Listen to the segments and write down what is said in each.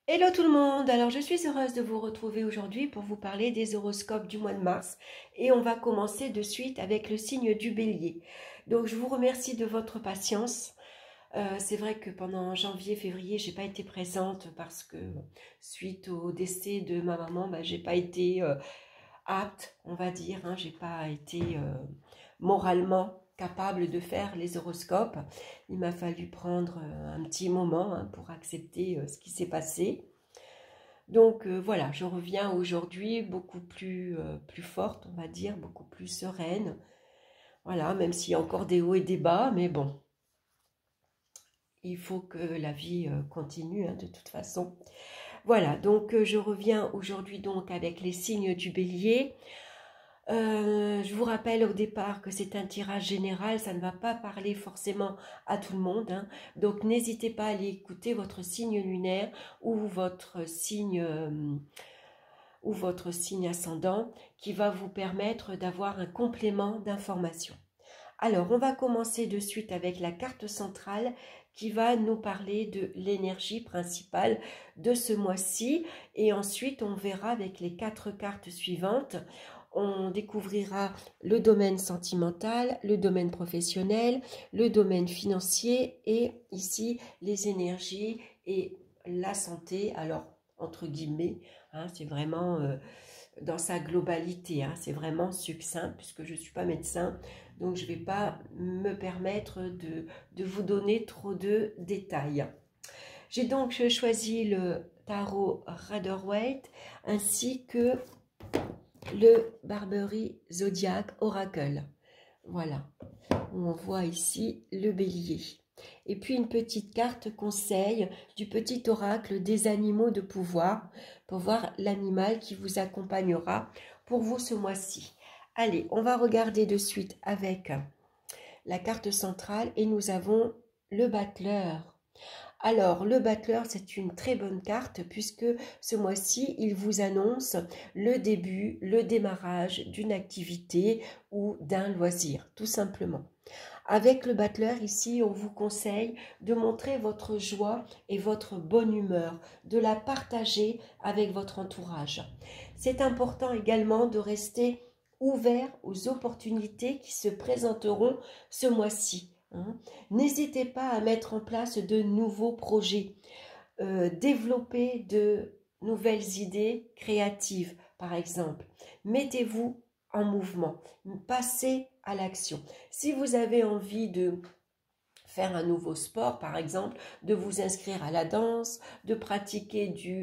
Hello tout le monde, alors je suis heureuse de vous retrouver aujourd'hui pour vous parler des horoscopes du mois de mars et on va commencer de suite avec le signe du Bélier. Donc je vous remercie de votre patience. C'est vrai que pendant janvier, février, j'ai pas été présente parce que suite au décès de ma maman, j'ai pas été apte, on va dire, hein, j'ai pas été moralement capable de faire les horoscopes. Il m'a fallu prendre un petit moment pour accepter ce qui s'est passé. Donc voilà, je reviens aujourd'hui beaucoup plus forte, on va dire, beaucoup plus sereine. Voilà, même s'il y a encore des hauts et des bas, mais bon, il faut que la vie continue de toute façon. Voilà, donc je reviens aujourd'hui donc avec les signes du Bélier. Je vous rappelle au départ que c'est un tirage général, ça ne va pas parler forcément à tout le monde, hein. Donc n'hésitez pas à aller écouter votre signe lunaire ou votre signe ascendant qui va vous permettre d'avoir un complément d'information. Alors, on va commencer de suite avec la carte centrale qui va nous parler de l'énergie principale de ce mois-ci. Et ensuite, on verra avec les 4 cartes suivantes. On découvrira le domaine sentimental, le domaine professionnel, le domaine financier et ici les énergies et la santé. Alors, entre guillemets, c'est vraiment dans sa globalité, c'est vraiment succinct puisque je ne suis pas médecin. Donc, je ne vais pas me permettre de vous donner trop de détails. J'ai donc choisi le tarot Rider-Waite ainsi que le Barberry Zodiac Oracle. Voilà, on voit ici le bélier. Et puis une petite carte conseil du petit oracle des animaux de pouvoir pour voir l'animal qui vous accompagnera pour vous ce mois-ci. Allez, on va regarder de suite avec la carte centrale et nous avons le battleur. Alors, le battleur, c'est une très bonne carte puisque ce mois-ci, il vous annonce le début, le démarrage d'une activité ou d'un loisir, tout simplement. Avec le battleur, ici, on vous conseille de montrer votre joie et votre bonne humeur, de la partager avec votre entourage. C'est important également de rester ouvert aux opportunités qui se présenteront ce mois-ci. N'hésitez pas à mettre en place de nouveaux projets, développer de nouvelles idées créatives, par exemple. Mettez-vous en mouvement, passez à l'action. Si vous avez envie de faire un nouveau sport, par exemple, de vous inscrire à la danse, de pratiquer du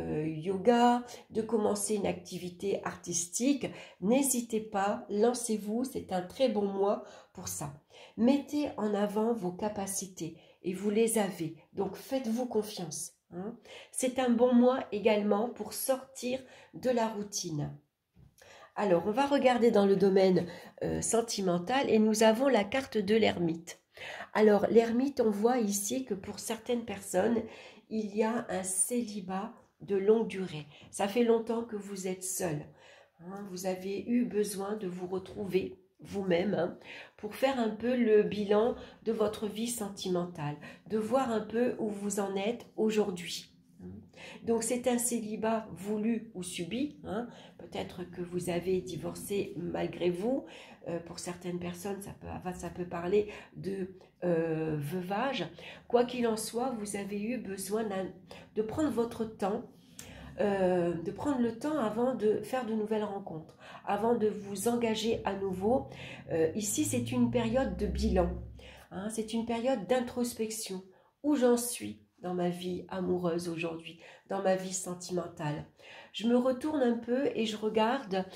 yoga, de commencer une activité artistique, n'hésitez pas, lancez-vous, c'est un très bon mois pour ça. Mettez en avant vos capacités et vous les avez, donc faites-vous confiance. C'est un bon mois également pour sortir de la routine. Alors, on va regarder dans le domaine sentimental et nous avons la carte de l'ermite. Alors, l'ermite, on voit ici que pour certaines personnes, il y a un célibat de longue durée. Ça fait longtemps que vous êtes seul. Vous avez eu besoin de vous retrouver vous-même pour faire un peu le bilan de votre vie sentimentale, de voir un peu où vous en êtes aujourd'hui. Donc c'est un célibat voulu ou subi, peut-être que vous avez divorcé malgré vous, pour certaines personnes ça peut parler de veuvage. Quoi qu'il en soit, vous avez eu besoin de prendre votre temps, de prendre le temps avant de faire de nouvelles rencontres, avant de vous engager à nouveau. Ici c'est une période de bilan, c'est une période d'introspection, où j'en suis dans ma vie amoureuse aujourd'hui, dans ma vie sentimentale. Je me retourne un peu et je regarde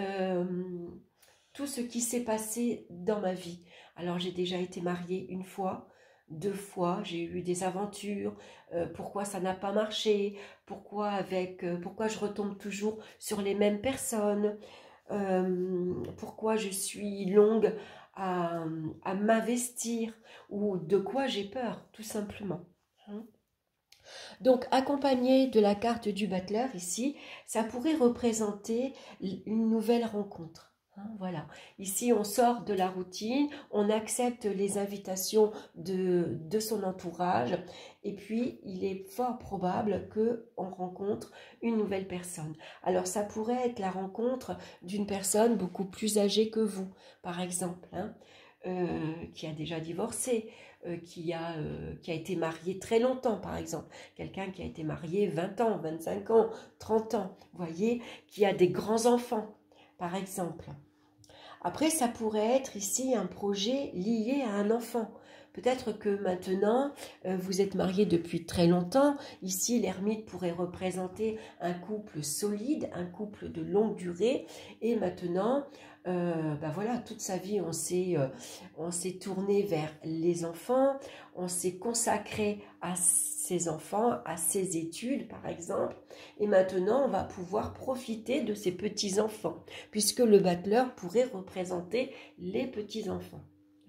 tout ce qui s'est passé dans ma vie. Alors j'ai déjà été mariée une fois, 2 fois, j'ai eu des aventures, pourquoi ça n'a pas marché, pourquoi je retombe toujours sur les mêmes personnes, pourquoi je suis longue à m'investir ou de quoi j'ai peur, tout simplement. Donc, accompagné de la carte du battleur ici, ça pourrait représenter une nouvelle rencontre. Voilà, ici on sort de la routine, on accepte les invitations de son entourage et puis il est fort probable qu'on rencontre une nouvelle personne. Alors ça pourrait être la rencontre d'une personne beaucoup plus âgée que vous, par exemple, qui a déjà divorcé, qui a été marié très longtemps, par exemple. Quelqu'un qui a été marié 20 ans, 25 ans, 30 ans, vous voyez, qui a des grands-enfants, par exemple. Après, ça pourrait être ici un projet lié à un enfant. Peut-être que maintenant, vous êtes marié depuis très longtemps. Ici, l'ermite pourrait représenter un couple solide, un couple de longue durée. Et maintenant, voilà, toute sa vie, on s'est tourné vers les enfants, on s'est consacré à ses enfants, à ses études, par exemple. Et maintenant, on va pouvoir profiter de ses petits-enfants, puisque le battleur pourrait représenter les petits-enfants.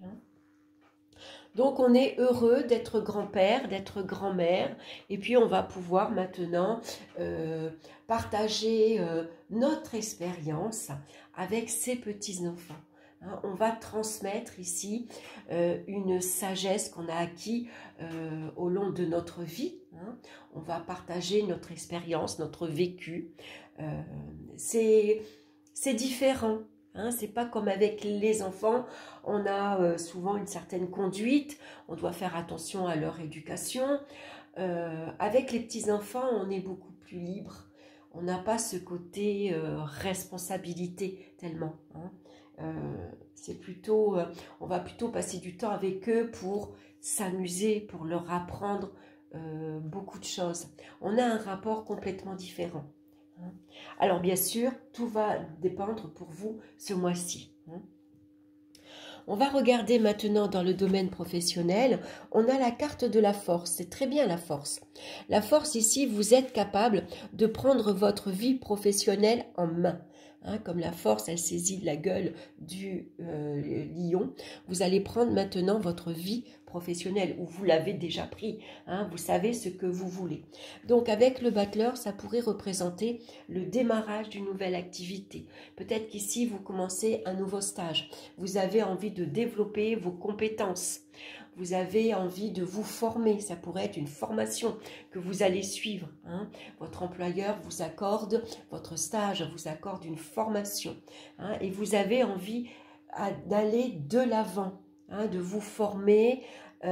Donc, on est heureux d'être grand-père, d'être grand-mère, et puis on va pouvoir maintenant partager notre expérience avec ses petits-enfants. On va transmettre ici une sagesse qu'on a acquis au long de notre vie. On va partager notre expérience, notre vécu. C'est différent. C'est pas comme avec les enfants, on a souvent une certaine conduite, on doit faire attention à leur éducation. Avec les petits-enfants, on est beaucoup plus libre. On n'a pas ce côté responsabilité tellement. C'est plutôt, on va plutôt passer du temps avec eux pour s'amuser, pour leur apprendre beaucoup de choses. On a un rapport complètement différent. Alors bien sûr, tout va dépendre pour vous ce mois-ci. On va regarder maintenant dans le domaine professionnel. On a la carte de la force. C'est très bien la force. La force ici, vous êtes capable de prendre votre vie professionnelle en main. Comme la force, elle saisit la gueule du lion. Vous allez prendre maintenant votre vie professionnelle, ou vous l'avez déjà pris. Vous savez ce que vous voulez. Donc avec le battleur, ça pourrait représenter le démarrage d'une nouvelle activité. Peut-être qu'ici, vous commencez un nouveau stage. Vous avez envie de développer vos compétences. Vous avez envie de vous former, ça pourrait être une formation que vous allez suivre. Votre employeur vous accorde, votre stage vous accorde une formation. Et vous avez envie d'aller de l'avant, de vous former,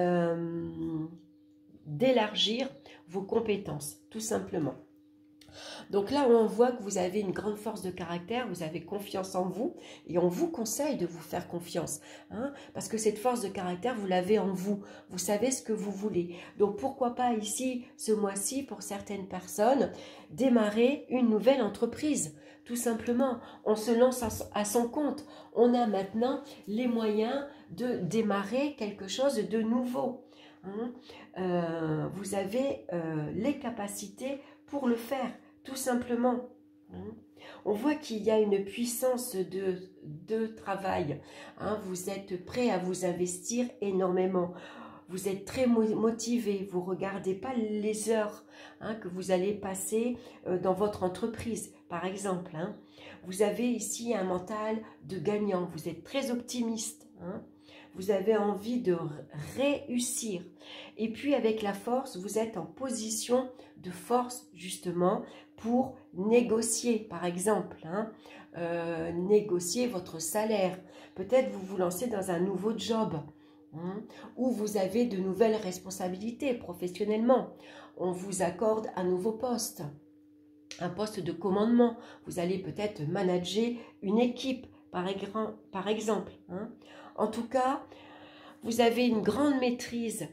d'élargir vos compétences, tout simplement. Donc là, on voit que vous avez une grande force de caractère, vous avez confiance en vous et on vous conseille de vous faire confiance. Parce que cette force de caractère, vous l'avez en vous. Vous savez ce que vous voulez. Donc pourquoi pas ici, ce mois-ci, pour certaines personnes, démarrer une nouvelle entreprise. Tout simplement, on se lance à son compte. On a maintenant les moyens de démarrer quelque chose de nouveau. Vous avez les capacités pour le faire. Tout simplement. On voit qu'il y a une puissance de travail. Vous êtes prêt à vous investir énormément. Vous êtes très motivé. Vous ne regardez pas les heures que vous allez passer dans votre entreprise, par exemple. Vous avez ici un mental de gagnant. Vous êtes très optimiste. Vous avez envie de réussir. Et puis avec la force, vous êtes en position de force justement pour négocier, par exemple. Négocier votre salaire. Peut-être vous vous lancez dans un nouveau job. Où vous avez de nouvelles responsabilités professionnellement. On vous accorde un nouveau poste. Un poste de commandement. Vous allez peut-être manager une équipe, par exemple. En tout cas, vous avez une grande maîtrise.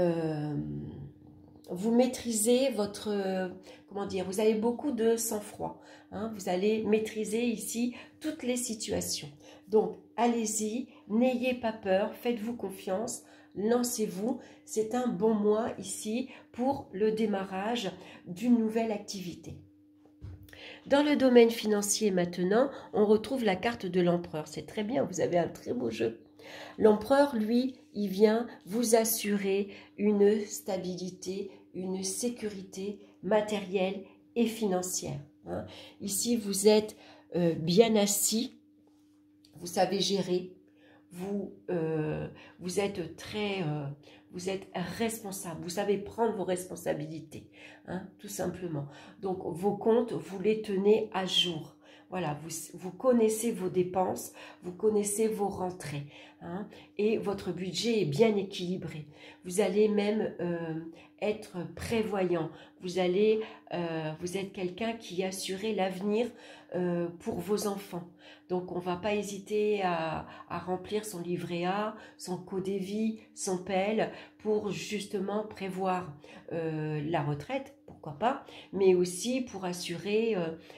Vous maîtrisez votre... vous avez beaucoup de sang-froid. Vous allez maîtriser ici toutes les situations. Donc, allez-y, n'ayez pas peur, faites-vous confiance, lancez-vous. C'est un bon mois ici pour le démarrage d'une nouvelle activité. Dans le domaine financier maintenant, on retrouve la carte de l'empereur. C'est très bien, vous avez un très beau jeu. L'empereur, lui, il vient vous assurer une stabilité, une sécurité matérielle et financière. Ici, vous êtes bien assis. vous savez gérer, vous êtes vous êtes responsable, vous savez prendre vos responsabilités, hein, tout simplement. Donc vos comptes, vous les tenez à jour. Voilà, vous connaissez vos dépenses, vous connaissez vos rentrées, hein, et votre budget est bien équilibré. Vous allez même être prévoyant. Vous êtes quelqu'un qui assurera l'avenir pour vos enfants. Donc, on ne va pas hésiter à remplir son livret A, son codévie, son PEL pour justement prévoir la retraite, pourquoi pas, mais aussi pour assurer,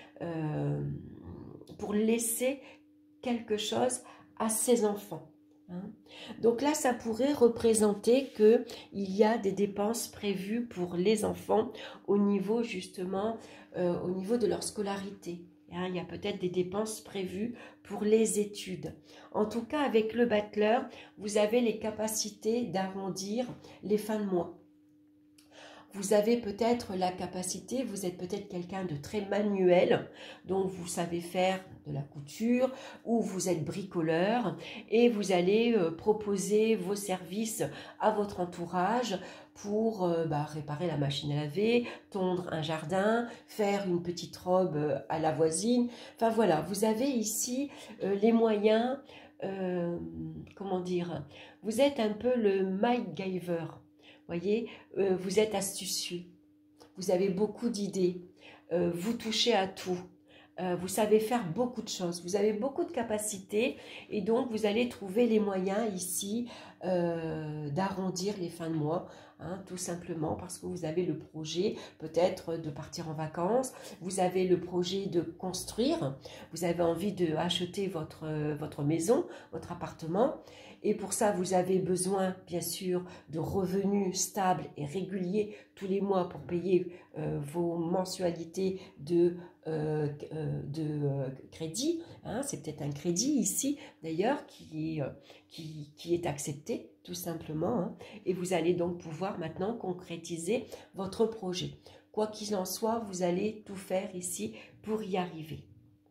pour laisser quelque chose à ses enfants. Hein. Donc là, ça pourrait représenter qu'il y a des dépenses prévues pour les enfants au niveau justement, au niveau de leur scolarité. Hein, il y a peut-être des dépenses prévues pour les études. En tout cas, avec le battleur, vous avez les capacités d'arrondir les fins de mois. Vous avez peut-être la capacité, vous êtes peut-être quelqu'un de très manuel, donc vous savez faire de la couture ou vous êtes bricoleur et vous allez proposer vos services à votre entourage pour réparer la machine à laver, tondre un jardin, faire une petite robe à la voisine. Enfin voilà, vous avez ici les moyens, comment dire, vous êtes un peu le MacGyver. Voyez, vous êtes astucieux, vous avez beaucoup d'idées, vous touchez à tout, vous savez faire beaucoup de choses, vous avez beaucoup de capacités et donc vous allez trouver les moyens ici d'arrondir les fins de mois, hein, tout simplement parce que vous avez le projet peut-être de partir en vacances, vous avez le projet de construire, vous avez envie de acheter votre maison, votre appartement. Et pour ça, vous avez besoin, bien sûr, de revenus stables et réguliers tous les mois pour payer vos mensualités de crédit. Hein. C'est peut-être un crédit ici, d'ailleurs, qui est accepté, tout simplement. Hein. Et vous allez donc pouvoir maintenant concrétiser votre projet. Quoi qu'il en soit, vous allez tout faire ici pour y arriver.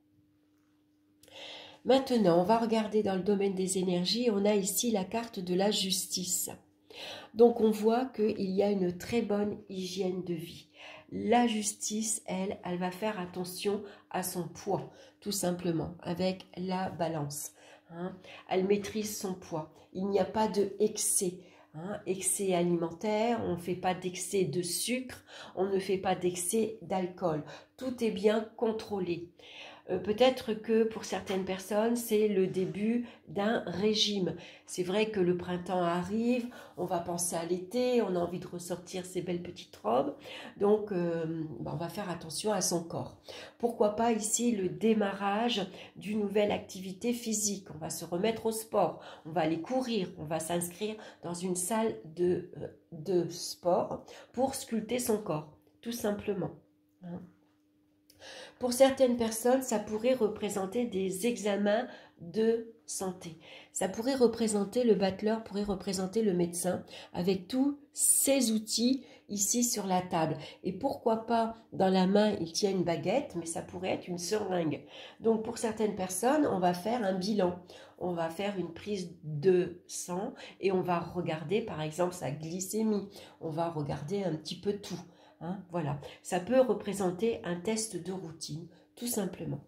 Maintenant, on va regarder dans le domaine des énergies. On a ici la carte de la justice. Donc, on voit qu'il y a une très bonne hygiène de vie. La justice, elle va faire attention à son poids, tout simplement, avec la balance. Hein. Elle maîtrise son poids. Il n'y a pas de excès. Hein, excès alimentaire, on ne fait pas d'excès de sucre, on ne fait pas d'excès d'alcool. Tout est bien contrôlé. Peut-être que pour certaines personnes, c'est le début d'un régime. C'est vrai que le printemps arrive, on va penser à l'été, on a envie de ressortir ses belles petites robes. Donc, on va faire attention à son corps. Pourquoi pas ici le démarrage d'une nouvelle activité physique. On va se remettre au sport, on va aller courir, on va s'inscrire dans une salle de sport pour sculpter son corps, tout simplement. Hein. Pour certaines personnes, ça pourrait représenter des examens de santé. Ça pourrait représenter, le battleur pourrait représenter le médecin avec tous ses outils ici sur la table. Et pourquoi pas, dans la main, il tient une baguette, mais ça pourrait être une seringue. Donc, pour certaines personnes, on va faire un bilan. On va faire une prise de sang et on va regarder, par exemple, sa glycémie. On va regarder un petit peu tout. Hein, voilà, ça peut représenter un test de routine, tout simplement.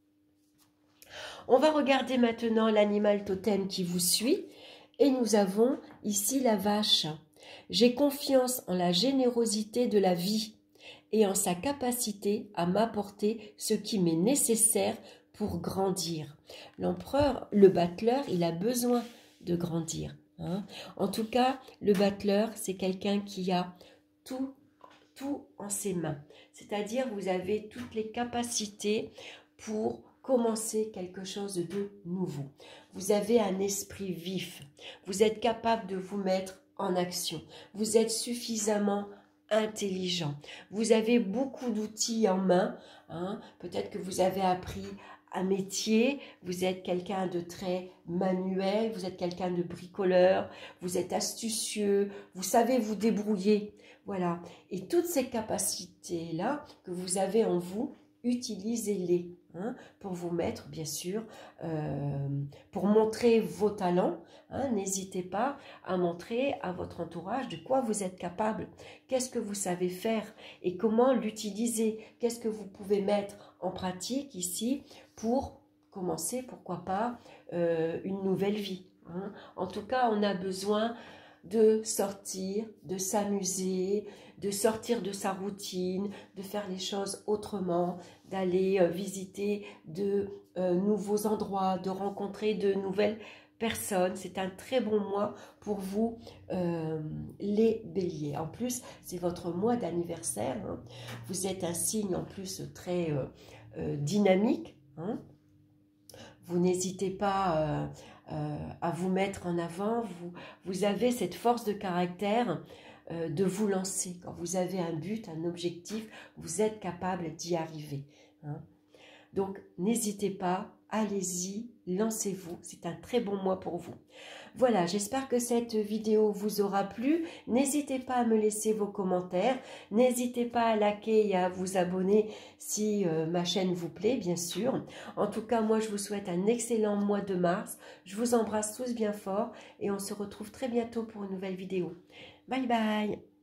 On va regarder maintenant l'animal totem qui vous suit et nous avons ici la vache. J'ai confiance en la générosité de la vie et en sa capacité à m'apporter ce qui m'est nécessaire pour grandir. L'empereur, le battleur, il a besoin de grandir. Hein. En tout cas, le battleur, c'est quelqu'un qui a tout en ses mains. C'est-à-dire, vous avez toutes les capacités pour commencer quelque chose de nouveau. Vous avez un esprit vif. Vous êtes capable de vous mettre en action. Vous êtes suffisamment intelligent. Vous avez beaucoup d'outils en main. Hein. Peut-être que vous avez appris un métier, vous êtes quelqu'un de très manuel, vous êtes quelqu'un de bricoleur, vous êtes astucieux, vous savez vous débrouiller. Voilà. Et toutes ces capacités-là que vous avez en vous, utilisez-les pour vous mettre, bien sûr, pour montrer vos talents. N'hésitez pas à montrer à votre entourage de quoi vous êtes capable, qu'est-ce que vous savez faire et comment l'utiliser, qu'est-ce que vous pouvez mettre en pratique ici pour commencer, pourquoi pas, une nouvelle vie. En tout cas, on a besoin de sortir, de s'amuser, de sortir de sa routine, de faire les choses autrement, d'aller visiter de nouveaux endroits, de rencontrer de nouvelles personnes. C'est un très bon mois pour vous, les béliers. En plus, c'est votre mois d'anniversaire. Vous êtes un signe en plus très dynamique. Vous n'hésitez pas à vous mettre en avant, vous avez cette force de caractère de vous lancer. Quand vous avez un but, un objectif, vous êtes capable d'y arriver. Donc, n'hésitez pas, allez-y, lancez-vous. C'est un très bon mois pour vous. Voilà, j'espère que cette vidéo vous aura plu. N'hésitez pas à me laisser vos commentaires. N'hésitez pas à liker et à vous abonner si ma chaîne vous plaît, bien sûr. En tout cas, moi, je vous souhaite un excellent mois de mars. Je vous embrasse tous bien fort et on se retrouve très bientôt pour une nouvelle vidéo. Bye bye!